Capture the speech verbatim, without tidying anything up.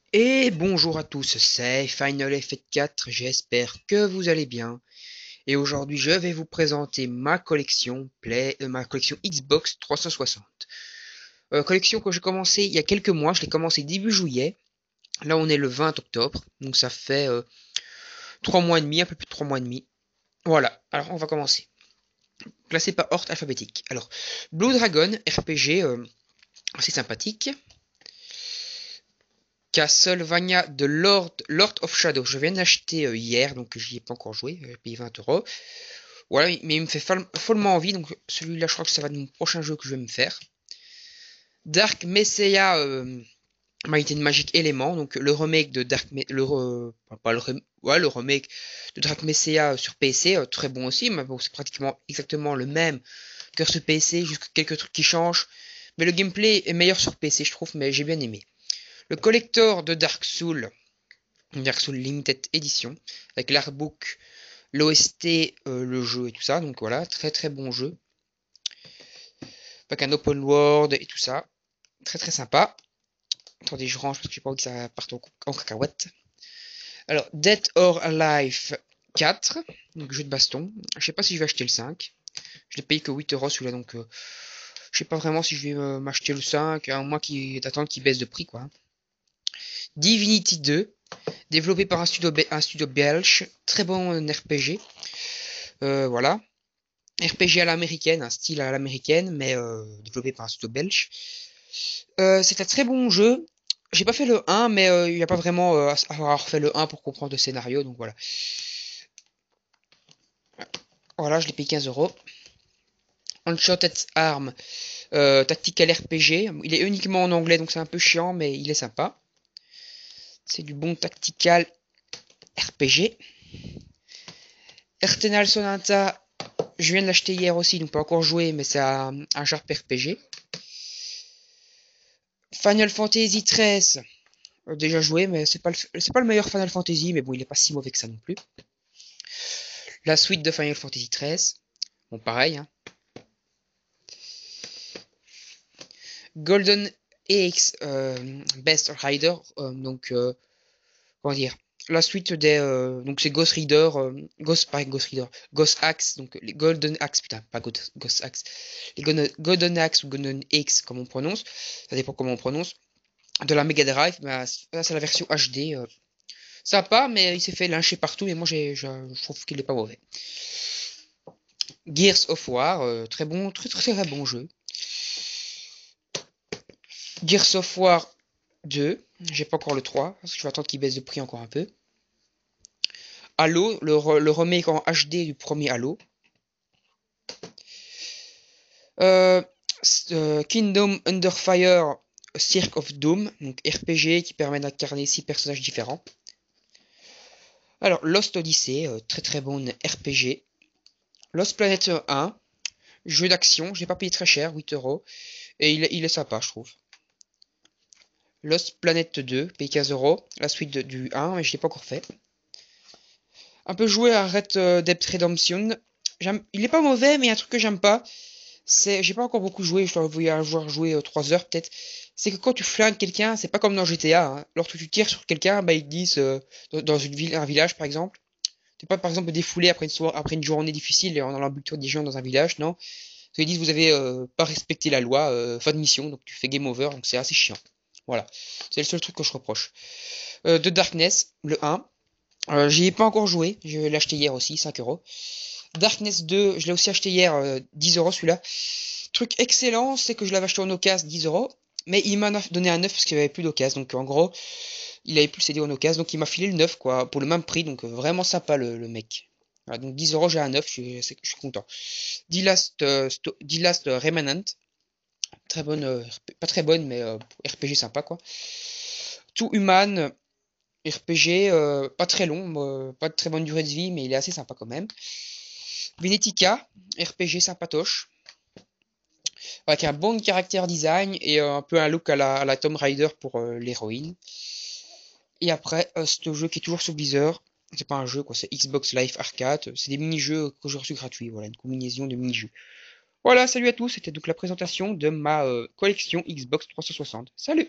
Et bonjour à tous, c'est Final F quatre, j'espère que vous allez bien. Et aujourd'hui je vais vous présenter ma collection Play, euh, ma collection Xbox trois cent soixante. Euh, collection que j'ai commencé il y a quelques mois, je l'ai commencé début juillet. Là on est le vingt octobre, donc ça fait euh, trois mois et demi, un peu plus de trois mois et demi. Voilà, alors on va commencer. Classé par ordre alphabétique. Alors, Blue Dragon, R P G euh, assez sympathique. Castlevania de Lord, Lord of Shadow. Je viens d'acheter euh, hier, donc j'y ai pas encore joué. J'ai payé vingt euros. Voilà, mais il me fait follement envie. Donc celui-là, je crois que ça va être mon prochain jeu que je vais me faire. Dark Messiah euh, Might and Magic Element. Donc le remake de Dark Me le re- pas le, rem- ouais, le remake de Dark Messiah sur P C. Euh, très bon aussi. Mais bon, c'est pratiquement exactement le même que sur P C. Juste quelques trucs qui changent. Mais le gameplay est meilleur sur P C, je trouve. Mais j'ai bien aimé. Le collector de Dark Souls. Dark Souls Limited Edition, avec l'artbook, l'O S T, euh, le jeu et tout ça. Donc voilà, très très bon jeu. Avec un open world et tout ça. Très très sympa. Attendez, je range parce que j'ai pas envie que ça parte en, en cacahuète. Alors, Dead or Alive quatre, donc jeu de baston. Je sais pas si je vais acheter le cinq. Je l'ai payé que huit euros celui-là, donc euh, je sais pas vraiment si je vais euh, m'acheter le cinq, à moins d'attendre qu'il baisse de prix, quoi. Divinity deux, développé par un studio, un studio belge, très bon R P G. Euh, voilà. R P G à l'américaine, un style à l'américaine, mais euh, développé par un studio belge. Euh, c'est un très bon jeu. J'ai pas fait le un, mais euh, il n'y a pas vraiment euh, à avoir fait le un pour comprendre le scénario, donc voilà. Voilà, je l'ai payé quinze euros. Uncharted Arm, euh, Tactical R P G. Il est uniquement en anglais, donc c'est un peu chiant, mais il est sympa. C'est du bon tactical R P G. Eternal Sonata, je viens de l'acheter hier aussi, donc pas encore joué, mais c'est un, un genre R P G. Final Fantasy treize, euh, déjà joué, mais c'est pas le, c'est pas le meilleur Final Fantasy, mais bon, il est pas si mauvais que ça non plus. La suite de Final Fantasy treize, bon, pareil, hein. Golden Axe euh, Best Rider, euh, donc, euh, comment dire, la suite des, euh, donc c'est Ghost Rider, euh, Ghost, pas Ghost Rider, Ghost Axe, donc les Golden Axe, putain, pas Ghost, Ghost Axe, les Golden, Golden Axe ou Golden Axe, comme on prononce, ça dépend comment on prononce, de la Mega Drive, bah, c'est la version H D, euh, sympa, mais il s'est fait lyncher partout, et moi j'ai, je, je trouve qu'il est pas mauvais. Gears of War, euh, très bon, très, très très bon jeu. Gears of War deux, j'ai pas encore le trois, parce que je vais attendre qu'il baisse de prix encore un peu. Halo, le, re- le remake en H D du premier Halo. Euh, euh, Kingdom Under Fire, Cirque of Doom, donc R P G qui permet d'incarner six personnages différents. Alors, Lost Odyssey, euh, très très bon R P G. Lost Planet un, jeu d'action, je l'ai pas payé très cher, huit euros. Et il, il est sympa, je trouve. Lost Planet deux, payé quinze euros, la suite de- du un, mais je l'ai pas encore fait. Un peu joué à Red Dead Redemption. Il est pas mauvais, mais il y a un truc que j'aime pas. C'est, j'ai pas encore beaucoup joué, je dois avouer avoir joué euh, trois heures peut-être. C'est que quand tu flingues quelqu'un, c'est pas comme dans G T A, hein. Lorsque tu tires sur quelqu'un, bah ils te disent euh, dans dans une ville, un village par exemple. T'es pas par exemple défoulé après une soirée, après une journée difficile et en allant buter des gens dans un village, non. Ils disent vous avez euh, pas respecté la loi, euh, fin de mission, donc tu fais game over, donc c'est assez chiant. Voilà, c'est le seul truc que je reproche. Euh, de Darkness, le un, euh, j'y ai pas encore joué, je l'ai acheté hier aussi, cinq euros. Darkness deux, je l'ai aussi acheté hier, euh, dix euros celui-là. Truc excellent, c'est que je l'avais acheté en occasion dix euros, mais il m'a donné un neuf parce qu'il n'y avait plus d'occasion. Donc en gros, il avait plus le C D en occasion, donc il m'a filé le neuf quoi, pour le même prix. Donc vraiment sympa le, le mec. Voilà, donc dix euros, j'ai un neuf, je suis, je suis content. The Last, euh, The Last Remnant, très bonne, euh, pas très bonne, mais euh, R P G sympa quoi. Tout Human, R P G, euh, pas très long, euh, pas de très bonne durée de vie, mais il est assez sympa quand même. Venetica, R P G sympatoche, avec un bon caractère design et euh, un peu un look à la, à la Tomb Raider pour euh, l'héroïne. Et après, euh, c'est un jeu qui est toujours sur Deezer. C'est pas un jeu, quoi, c'est Xbox Live Arcade. C'est des mini-jeux que j'ai reçus gratuits, voilà, une combinaison de mini-jeux. Voilà, salut à tous, c'était donc la présentation de ma euh, collection Xbox trois cent soixante. Salut!